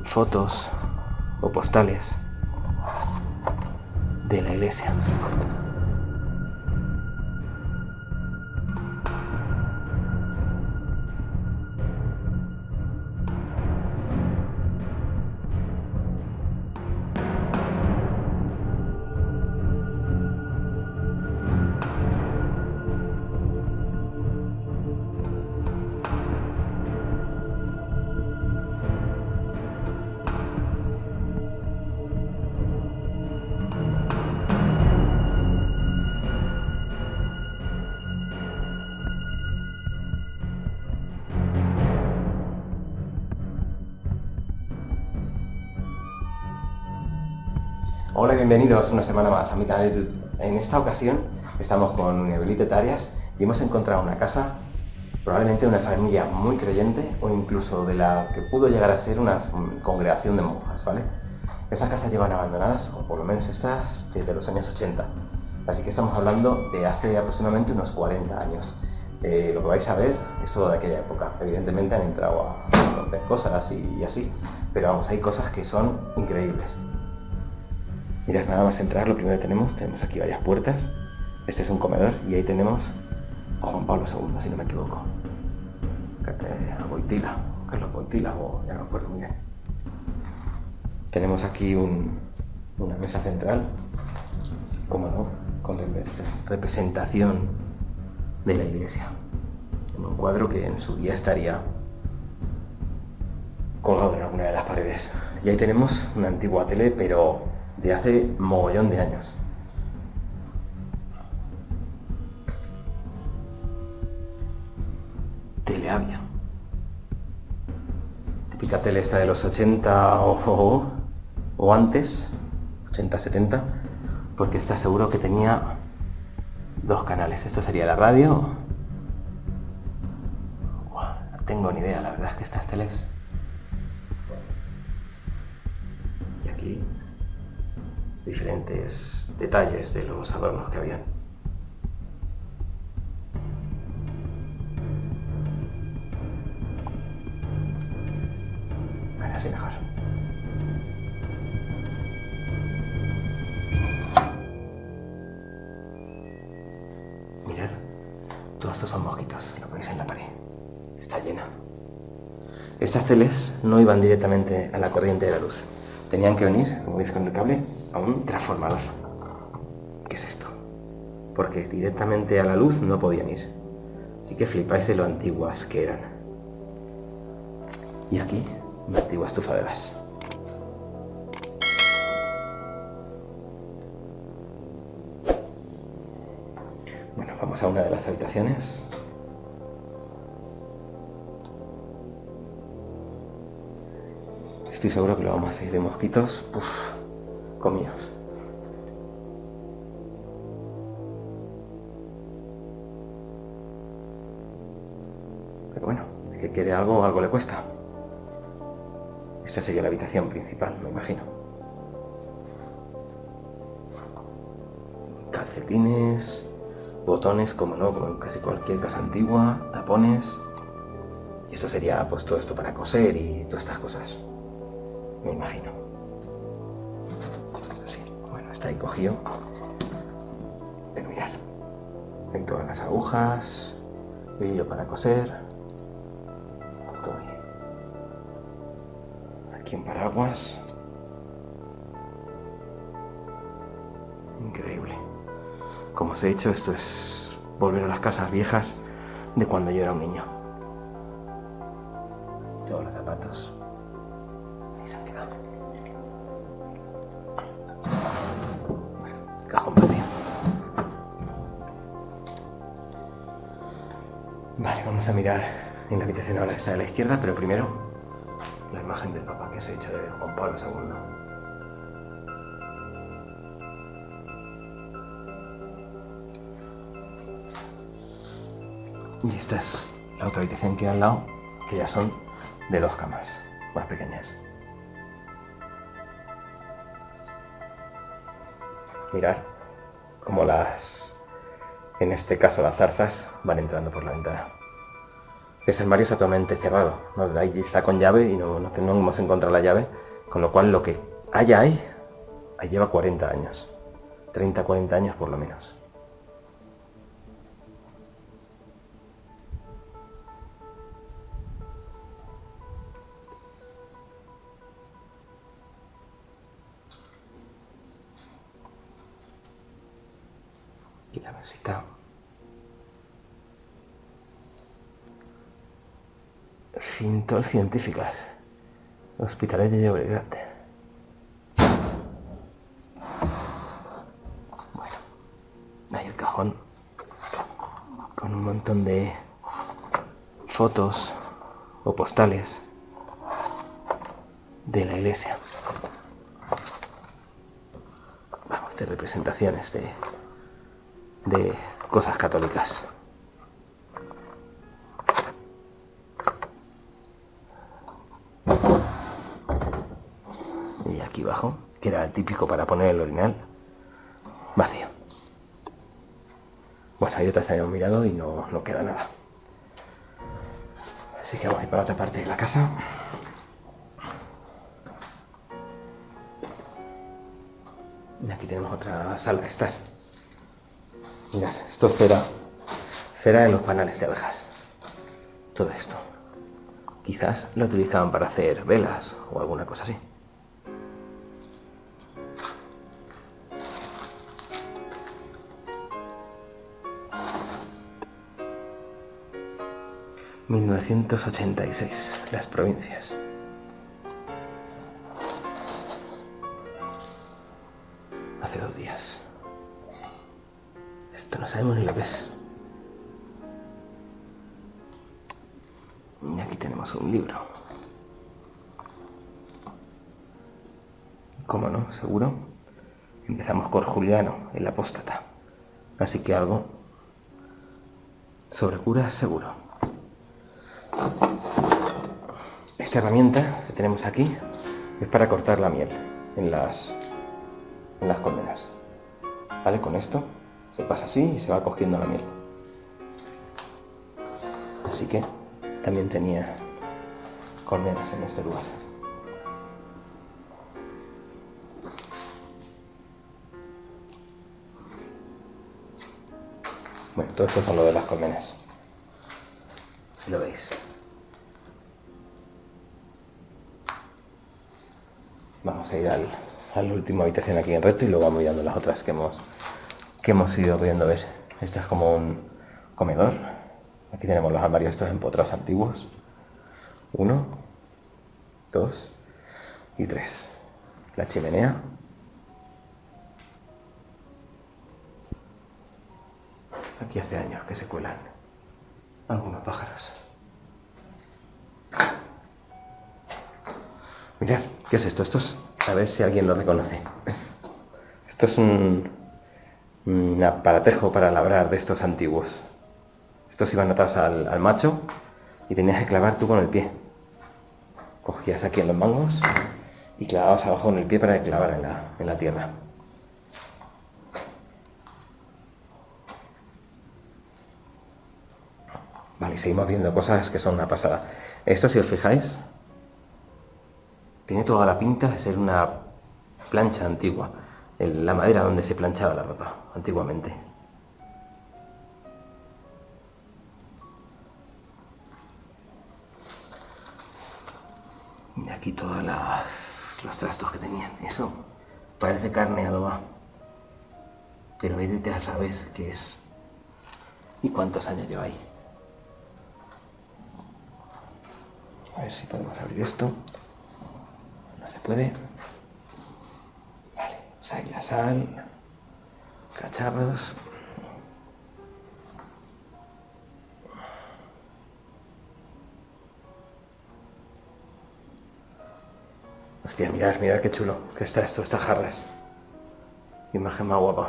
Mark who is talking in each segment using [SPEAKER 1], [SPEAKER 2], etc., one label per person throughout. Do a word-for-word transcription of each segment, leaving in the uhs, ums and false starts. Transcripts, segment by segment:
[SPEAKER 1] fotos o postales de la iglesia. Hola y bienvenidos una semana más a mi canal de YouTube. En esta ocasión estamos con Unibelite Tarias y hemos encontrado una casa, probablemente de una familia muy creyente o incluso de la que pudo llegar a ser una congregación de monjas, ¿vale? Estas casas llevan abandonadas, o por lo menos estas, desde los años ochenta. Así que estamos hablando de hace aproximadamente unos cuarenta años. Eh, lo que vais a ver es todo de aquella época. Evidentemente han entrado a romper cosas y, y así, pero vamos, hay cosas que son increíbles. Mirad, nada más entrar, lo primero que tenemos, tenemos aquí varias puertas. Este es un comedor y ahí tenemos a Juan Pablo segundo, si no me equivoco. A Wojtyla, Carlos Wojtyla, o ya no me acuerdo muy bien. Tenemos aquí un, una mesa central, como no, con representación de la iglesia. Un cuadro que en su día estaría colgado en alguna de las paredes. Y ahí tenemos una antigua tele, pero de hace mogollón de años. Teleavia. Típica tele esta de los ochenta o, o, o antes, ochenta, setenta, porque está seguro que tenía dos canales. Esto sería la radio. Uah, no tengo ni idea, la verdad es que estas teles... Y aquí diferentes detalles de los adornos que habían. Vale, así mejor. Mirad, todos estos son mosquitos, lo veis en la pared. Está llena. Estas teles no iban directamente a la corriente de la luz. Tenían que venir, como veis con el cable, a un transformador. ¿Qué es esto? Porque directamente a la luz no podían ir. Así que flipáis de lo antiguas que eran. Y aquí, una antigua estufa de gas. Bueno, vamos a una de las habitaciones. Estoy seguro que lo vamos a seguir de mosquitos. Uf, comidos. Pero bueno, el que quiere algo, algo le cuesta. Esta sería la habitación principal, me imagino. Calcetines, botones, como no, como en casi cualquier casa antigua, tapones. Y esto sería pues todo esto para coser y todas estas cosas. Me imagino. Así, bueno, está ahí cogido. Pero mirad, en todas las agujas, hilo para coser. Estoy aquí en paraguas. Increíble. Como os he dicho, esto es volver a las casas viejas de cuando yo era un niño. Todos los zapatos. Cajón vacío. Vale, vamos a mirar en la habitación ahora está de la izquierda, pero primero la imagen del Papa que se ha hecho de Juan Pablo segundo. Y esta es la otra habitación que hay al lado, que ya son de dos camas más pequeñas. Mirad cómo las, en este caso las zarzas, van entrando por la ventana. Ese armario está totalmente cerrado, ¿no? Ahí está con llave y no, no, no hemos encontrado la llave, con lo cual lo que haya ahí, ahí lleva cuarenta años, treinta, cuarenta años por lo menos. Y la música. Cintos científicas. Hospitalet de Llobregat. Bueno, hay el cajón con un montón de fotos o postales de la iglesia. Vamos, de representaciones de, de cosas católicas. Y aquí abajo, que era el típico para poner el orinal, vacío. Pues ahí otras habíamos mirado y no, no queda nada. Así que vamos a ir para otra parte de la casa. Y aquí tenemos otra sala de estar. Mirad, esto es cera. Cera en los panales de abejas. Todo esto. Quizás lo utilizaban para hacer velas o alguna cosa así. mil novecientos ochenta y seis, las provincias. Hace dos días. Esto no sabemos ni lo que es. Y aquí tenemos un libro. ¿Cómo no? ¿Seguro? Empezamos por Juliano, el apóstata. Así que algo sobre curas seguro. Esta herramienta que tenemos aquí es para cortar la miel en las, en las colmenas. ¿Vale? Con esto se pasa así y se va cogiendo la miel. Así que también tenía colmenas en este lugar. Bueno, todo esto son lo de las colmenas. Si lo veis. Vamos a ir al, a la última habitación aquí en recto y luego vamos mirando las otras que hemos, que hemos ido pudiendo ver. Este es como un comedor. Aquí tenemos los armarios estos empotrados antiguos. Uno, dos y tres. La chimenea. Aquí hace años que se cuelan algunos pájaros. Mirad, ¿qué es esto? Esto es, a ver si alguien lo reconoce. Esto es un, un aparatejo para labrar de estos antiguos. Estos iban atados al, al macho y tenías que clavar tú con el pie. Cogías aquí en los mangos y clavabas abajo con el pie para clavar en la, en la tierra. Vale, y seguimos viendo cosas que son una pasada. Esto, si os fijáis, tiene toda la pinta de ser una plancha antigua. La madera donde se planchaba la ropa antiguamente. Y aquí todos los trastos que tenían. Eso parece carne adobada. Pero vete a saber qué es y cuántos años lleva ahí. A ver si podemos abrir esto. No se puede. Vale, pues ahí la sal, cacharros. Hostia, mirad, mirad qué chulo que está esto, estas jarras. Qué imagen más guapa.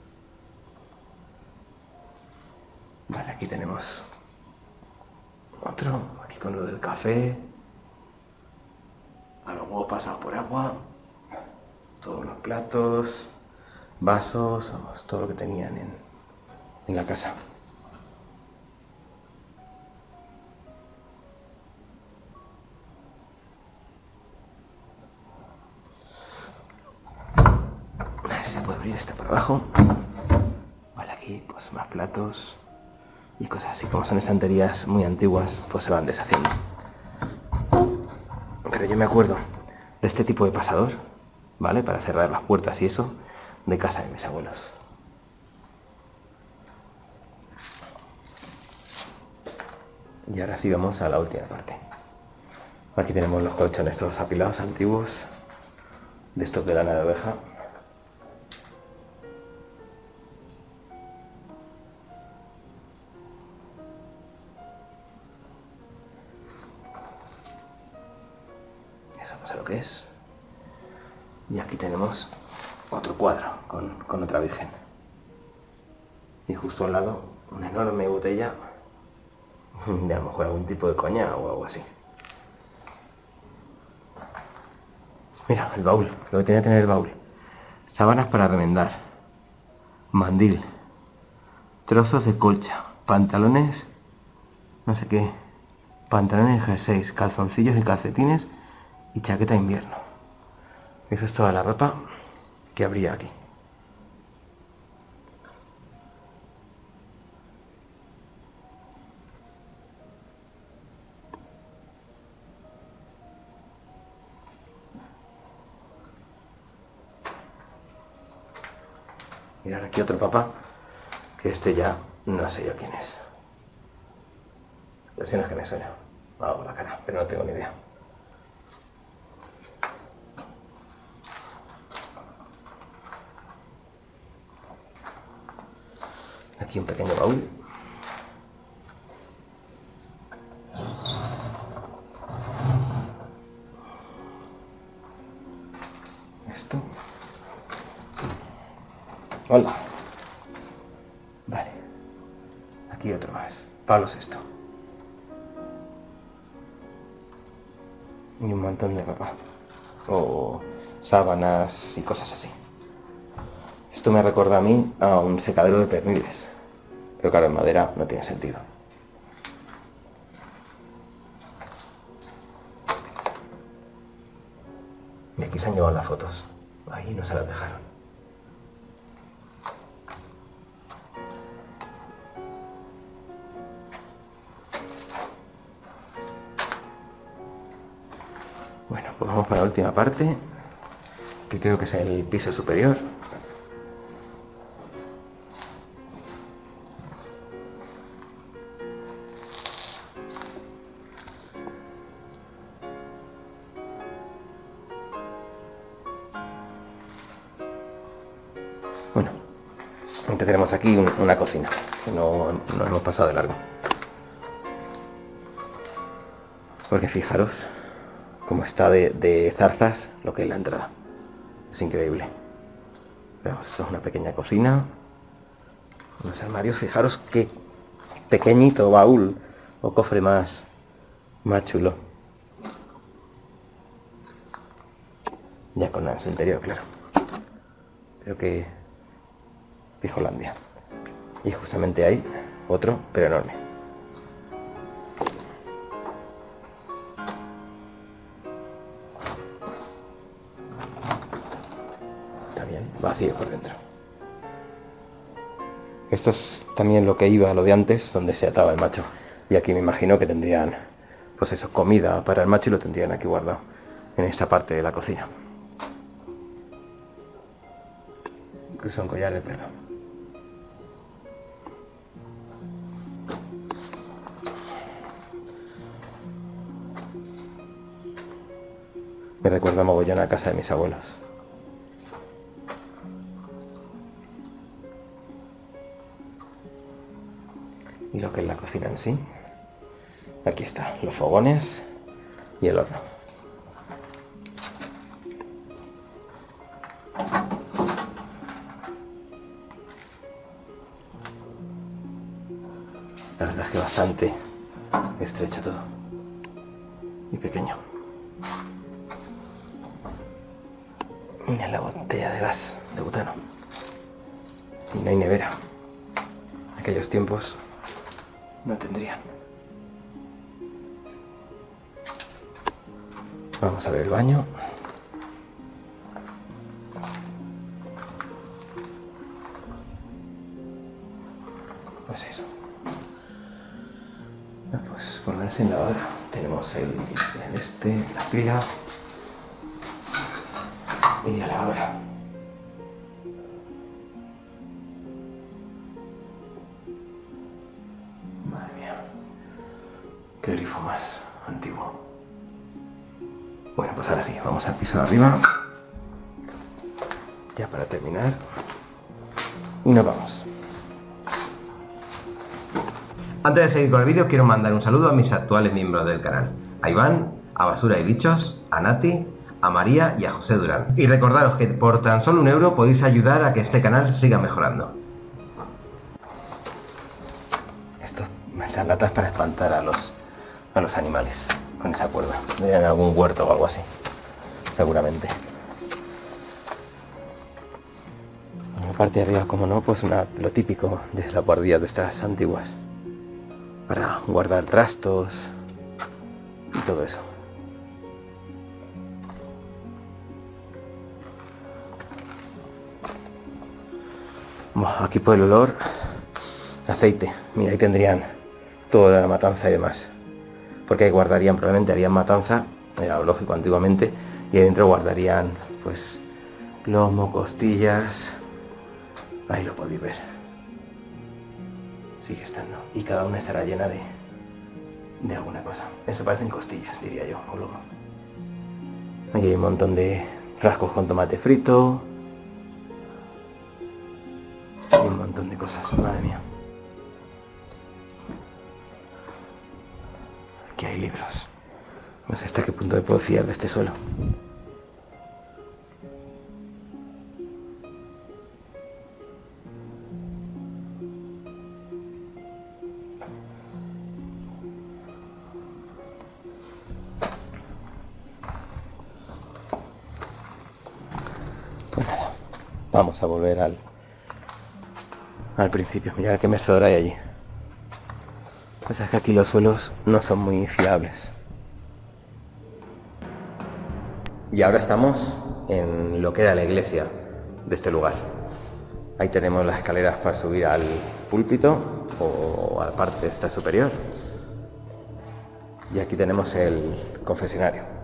[SPEAKER 1] Vale, aquí tenemos otro, aquí con lo del café, a los huevos pasados por agua, todos los platos, vasos, vamos, todo lo que tenían en, en la casa. A ver si se puede abrir este por abajo. Vale, aquí pues más platos y cosas así. Como son estanterías muy antiguas, pues se van deshaciendo. Pero yo me acuerdo de este tipo de pasador, ¿vale? Para cerrar las puertas y eso, de casa de mis abuelos. Y ahora sí vamos a la última parte. Aquí tenemos los colchones todos apilados antiguos, de estos de lana de oveja. Eso no sé lo que es. Y aquí tenemos otro cuadro con, con otra virgen. Y justo al lado una enorme botella de a lo mejor algún tipo de coña o algo así. Mira, el baúl, lo que tenía que tener el baúl. Sábanas para remendar, mandil, trozos de colcha, pantalones, no sé qué, pantalones y jerseys, calzoncillos y calcetines y chaqueta de invierno. Eso es toda la ropa que habría aquí. Mirad aquí otro papá, que este ya no sé yo quién es. Pero si no es que me suena. Hago la cara, pero no tengo ni idea. Aquí un pequeño baúl. Esto. Hola. Vale. Aquí otro más. Pablo sexto. Y un montón de ropa. O sábanas y cosas así. Esto me recuerda a mí a un secadero de perniles. Pero claro, en madera no tiene sentido. Y aquí se han llevado las fotos. Ahí no se las dejaron. Bueno, pues vamos para la última parte, que creo que es el piso superior. Bueno, entonces tenemos aquí un, una cocina, que no, no hemos pasado de largo. Porque fijaros cómo está de, de zarzas lo que es la entrada. Es increíble. Veamos, esto es una pequeña cocina. Unos armarios, fijaros qué pequeñito baúl o cofre más, más chulo. Ya con nada en su interior, claro. Creo que es Hollandia. Y justamente hay otro, pero enorme. Está bien, vacío por dentro. Esto es también lo que iba, lo de antes, donde se ataba el macho. Y aquí me imagino que tendrían, pues eso, comida para el macho y lo tendrían aquí guardado, en esta parte de la cocina. Incluso un collar de pelo. Me recuerda mogollón a casa de mis abuelos. Y lo que es la cocina en sí. Aquí está, los fogones y el horno. La verdad es que bastante, estrecho todo y pequeño. Mira la botella de gas de butano. Y no hay nevera. En aquellos tiempos no tendrían. Vamos a ver el baño. Pues eso. Pues por lo menos en la lavadora tenemos el, el este, la pila y la lavadora. Madre mía, qué grifo más antiguo. Bueno, pues ahora sí, vamos al piso de arriba. Ya para terminar. Y nos vamos. Antes de seguir con el vídeo, quiero mandar un saludo a mis actuales miembros del canal. A Iván, a Basura y Bichos, a Nati, a María y a José Durán. Y recordaros que por tan solo un euro podéis ayudar a que este canal siga mejorando. Esto, estas latas para espantar a los, a los animales con esa cuerda. En algún huerto o algo así, seguramente. En la parte de arriba, como no, pues una, lo típico de las guardias de estas antiguas. Para guardar trastos y todo eso. Bueno, aquí por el olor, aceite. Mira, ahí tendrían toda la matanza y demás. Porque ahí guardarían, probablemente harían matanza, era lógico antiguamente, y ahí dentro guardarían, pues, lomo, costillas. Ahí lo podéis ver. Sigue estando. Y cada una estará llena de, de alguna cosa. Eso parecen costillas, diría yo, o lomo. Aquí hay un montón de frascos con tomate frito. Y un montón de cosas, madre mía. Aquí hay libros. No sé hasta qué punto me puedo fiar de este suelo. Pues nada, vamos a volver al al principio. Mirad qué mecedora hay allí. Pues es que aquí los suelos no son muy fiables. Y ahora estamos en lo que era la iglesia de este lugar. Ahí tenemos las escaleras para subir al púlpito o a la parte esta superior. Y aquí tenemos el confesionario.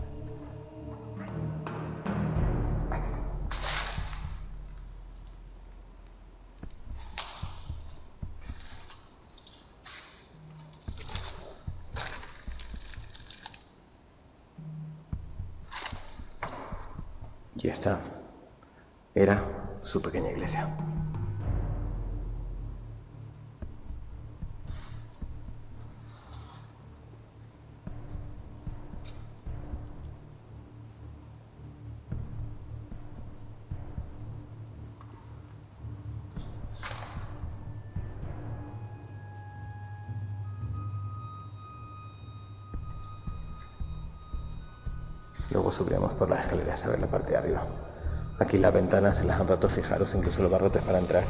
[SPEAKER 1] Y esta era su pequeña iglesia. Luego subiremos por las escaleras a ver la parte de arriba. Aquí las ventanas se las han roto, fijaros, incluso los barrotes para entrar.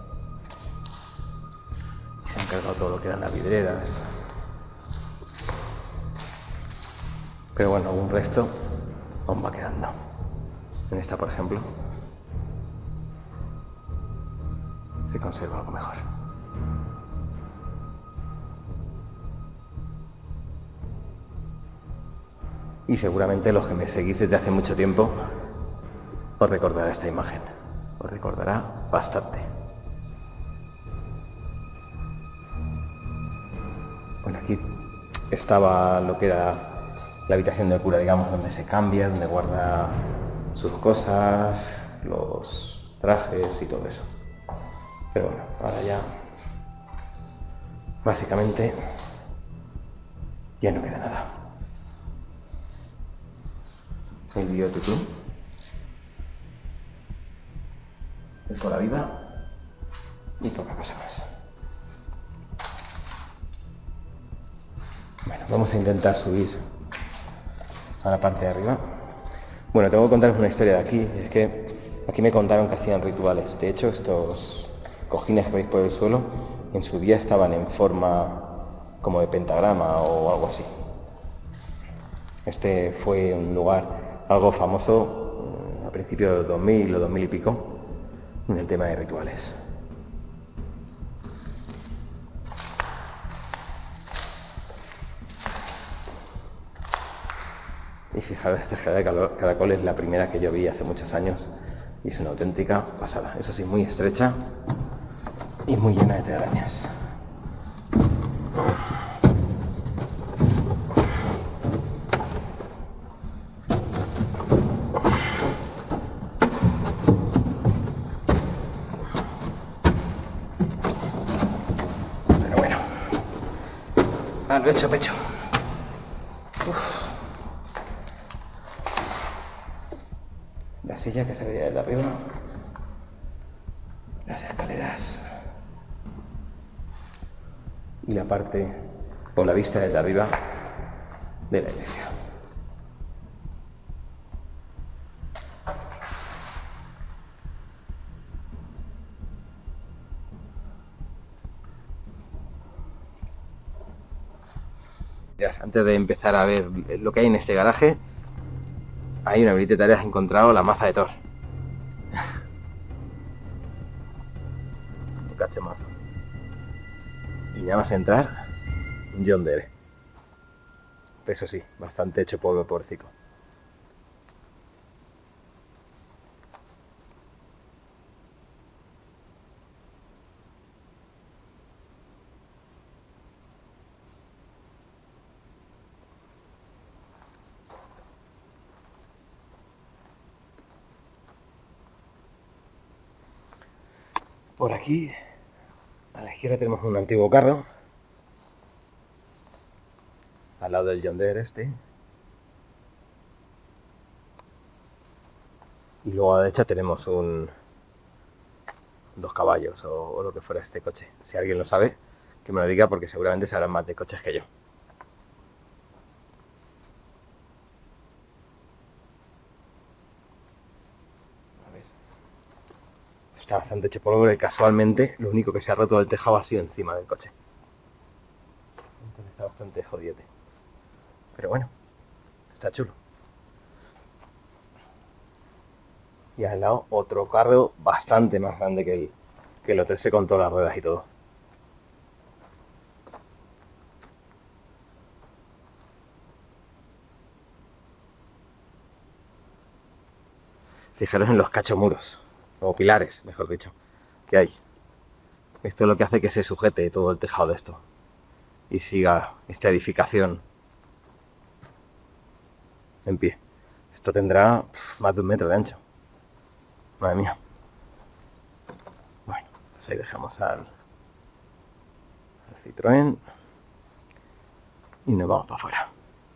[SPEAKER 1] Y se han cargado todo lo que eran las vidrieras. Pero bueno, algún resto aún va quedando. En esta, por ejemplo, se conserva algo mejor. Y seguramente los que me seguís desde hace mucho tiempo os recordará esta imagen. Os recordará bastante. Bueno, aquí estaba lo que era la habitación del cura, digamos, donde se cambia, donde guarda sus cosas, los trajes y todo eso. Pero bueno, ahora ya básicamente ya no queda nada. El vídeo de tutú, el toda la vida y poca cosa más. Vamos a intentar subir a la parte de arriba. Bueno, tengo que contaros una historia de aquí. Es que aquí me contaron que hacían rituales. De hecho, estos cojines que veis por el suelo, en su día estaban en forma como de pentagrama o algo así. Este fue un lugar algo famoso a principios de dos mil o dos mil y pico en el tema de rituales. Y fijaros, esta escalera de caracol es la primera que yo vi hace muchos años y es una auténtica pasada. Eso sí, muy estrecha y muy llena de telarañas. Pero bueno, al pecho, pecho. Uf. La silla que se veía desde arriba, las escaleras y la parte o la vista desde arriba de la iglesia. Antes de empezar a ver lo que hay en este garaje, hay una bibliotecaria que ha encontrado la maza de Thor. Un cachemazo. Y ya vas a entrar un Yondere. Eso sí, bastante hecho polvo, pobrecito. Por aquí, a la izquierda tenemos un antiguo carro, al lado del John Deere este. Y luego a la derecha tenemos un dos caballos o, o lo que fuera este coche. Si alguien lo sabe, que me lo diga porque seguramente sabrán más de coches que yo. Está bastante hecho polvo y casualmente lo único que se ha roto del tejado ha sido encima del coche. Entonces está bastante jodiete. Pero bueno, está chulo. Y al lado otro carro bastante más grande que el, que el otro, ese con todas las ruedas y todo. Fijaros en los cachomuros, o pilares, mejor dicho, que hay. Esto es lo que hace que se sujete todo el tejado de esto y siga esta edificación en pie. Esto tendrá más de un metro de ancho. Madre mía. Bueno, pues ahí dejamos al, al Citroën y nos vamos para afuera.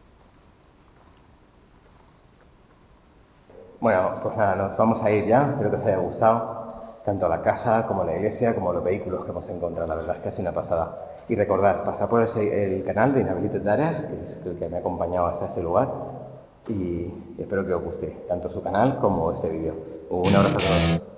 [SPEAKER 1] Bueno, pues nada, nos vamos a ir ya. Espero que os haya gustado tanto la casa como la iglesia como los vehículos que hemos encontrado. La verdad es que ha sido una pasada. Y recordad, pasad por ese, el canal de Inhabilited Darius, que es el que me ha acompañado hasta este lugar. Y espero que os guste tanto su canal como este vídeo. Un abrazo a todos.